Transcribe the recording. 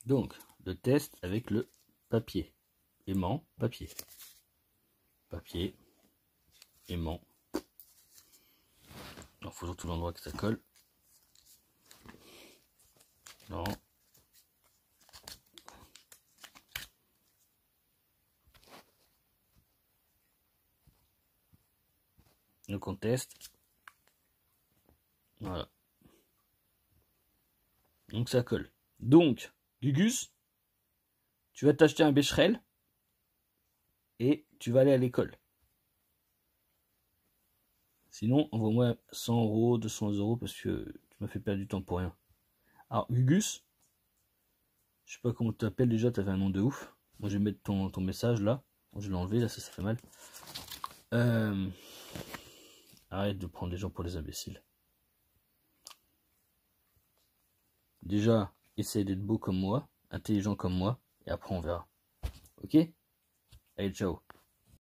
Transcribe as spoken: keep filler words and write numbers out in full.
Donc, le test avec le papier. Aimant, papier. Papier, aimant. Il faut sur tout l'endroit que ça colle. Non. Donc on teste. Voilà. Donc ça colle. Donc, Gugus, tu vas t'acheter un Becherel et tu vas aller à l'école. Sinon, envoie-moi cent euros, deux cents euros parce que tu m'as fait perdre du temps pour rien. Alors, Gugus, je sais pas comment tu t'appelles déjà, tu avais un nom de ouf. Moi, je vais mettre ton, ton message là. Bon, je vais l'enlever, là, ça, ça fait mal. Euh... Arrête de prendre les gens pour des imbéciles. Déjà, essaye d'être beau comme moi, intelligent comme moi, et après on verra. Ok? Allez, ciao.